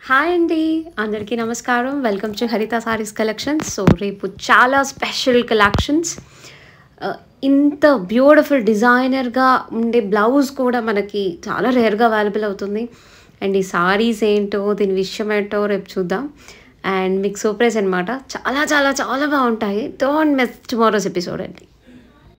Hi అండి, అందరికీ నమస్కారం. వెల్కమ్ టు హరిత సారీస్ కలెక్షన్స్. సో రేపు చాలా స్పెషల్ కలెక్షన్స్. ఇంత బ్యూటిఫుల్ డిజైనర్గా ఉండే బ్లౌజ్ కూడా మనకి చాలా రేర్గా అవైలబుల్ అవుతుంది. అండ్ ఈ సారీస్ ఏంటో దీని విషయం ఏంటో రేపు చూద్దాం. అండ్ మీకు సర్ప్రైజ్ అనమాట, చాలా చాలా చాలా బాగుంటాయి. డోంట్ మిస్ టుమారోస్ ఎపిసోడ్ అండి.